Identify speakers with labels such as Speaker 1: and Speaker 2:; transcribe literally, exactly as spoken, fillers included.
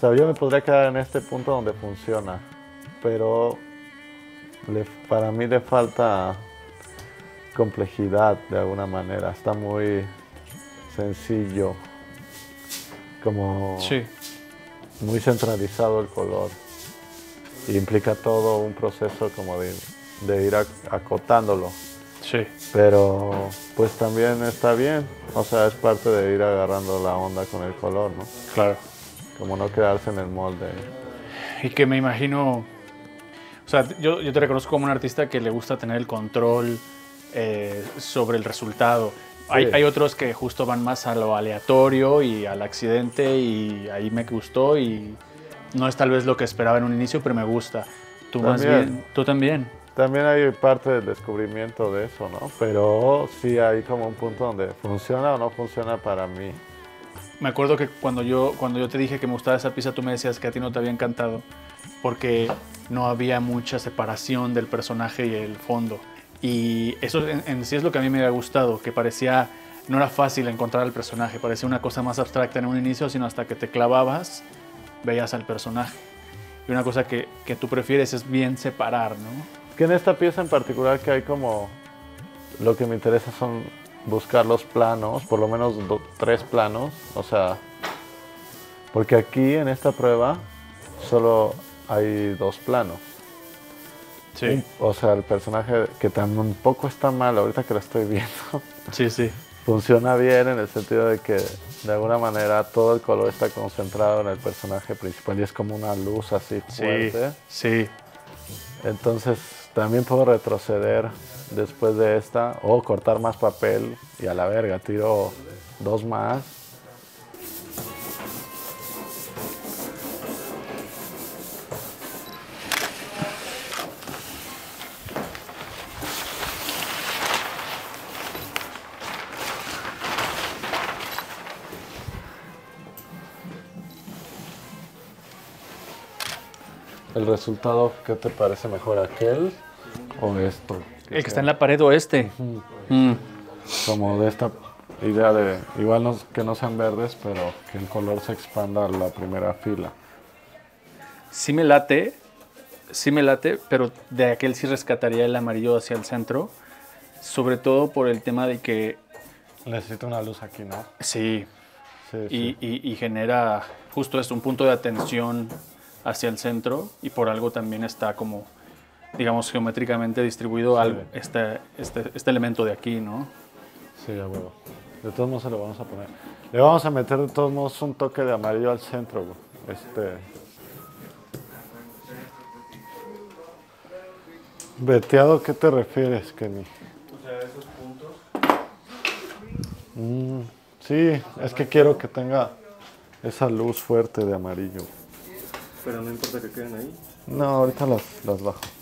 Speaker 1: sea, yo me podría quedar en este punto donde funciona, pero le, para mí le falta complejidad de alguna manera. Está muy sencillo, como
Speaker 2: Sí.
Speaker 1: muy centralizado el color. Y implica todo un proceso como de, de ir ac- acotándolo.
Speaker 2: Sí.
Speaker 1: Pero pues también está bien, o sea, es parte de ir agarrando la onda con el color, ¿no?
Speaker 2: Claro.
Speaker 1: Como no quedarse en el molde.
Speaker 2: Y que me imagino, o sea, yo, yo te reconozco como un artista que le gusta tener el control eh, sobre el resultado.
Speaker 1: Sí.
Speaker 2: Hay, hay otros que justo van más a lo aleatorio y al accidente y ahí me gustó y no es tal vez lo que esperaba en un inicio, pero me gusta. Tú más
Speaker 1: También.
Speaker 2: bien, tú también.
Speaker 1: También hay parte del descubrimiento de eso, ¿no? Pero sí hay como un punto donde funciona o no funciona para mí.
Speaker 2: Me acuerdo que cuando yo, cuando yo te dije que me gustaba esa pieza, tú me decías que a ti no te había encantado porque no había mucha separación del personaje y el fondo. Y eso en, en sí es lo que a mí me había gustado, que parecía, no era fácil encontrar al personaje, parecía una cosa más abstracta en un inicio, sino hasta que te clavabas, veías al personaje. Y una cosa que, que tú prefieres es bien separar, ¿no?
Speaker 1: Que en esta pieza en particular que hay como, lo que me interesa son buscar los planos, por lo menos do, tres planos, o sea, porque aquí en esta prueba solo hay dos planos.
Speaker 2: Sí.
Speaker 1: Un, o sea, el personaje que tampoco está mal, ahorita que lo estoy viendo,
Speaker 2: Sí, sí.
Speaker 1: funciona bien en el sentido de que de alguna manera todo el color está concentrado en el personaje principal y es como una luz así fuerte.
Speaker 2: Sí, sí.
Speaker 1: Entonces también puedo retroceder después de esta o cortar más papel y a la verga, tiro dos más. ¿El resultado qué te parece mejor, aquel o esto?
Speaker 2: El que está en la pared o este.
Speaker 1: Uh-huh.
Speaker 2: Mm.
Speaker 1: Como de esta idea de, igual no, que no sean verdes, pero que el color se expanda a la primera fila.
Speaker 2: Sí me late, sí me late, pero de aquel sí rescataría el amarillo hacia el centro, sobre todo por el tema de que...
Speaker 1: Necesito una luz aquí, ¿no?
Speaker 2: Sí,
Speaker 1: Sí,
Speaker 2: y,
Speaker 1: sí.
Speaker 2: y, y genera justo esto, un punto de atención hacia el centro y por algo también está como, digamos, geométricamente distribuido
Speaker 1: Sí.
Speaker 2: algo, este, este, este elemento de aquí, ¿no?
Speaker 1: Sí, a huevo. De todos modos se lo vamos a poner. Le vamos a meter de todos modos un toque de amarillo al centro, güey. Este... ¿Veteado qué te refieres, Kenny?
Speaker 3: O sea, esos puntos.
Speaker 1: Mm, sí, es que quiero que tenga esa luz fuerte de amarillo.
Speaker 3: Pero no importa que queden ahí.
Speaker 1: No, ahorita las, las bajo.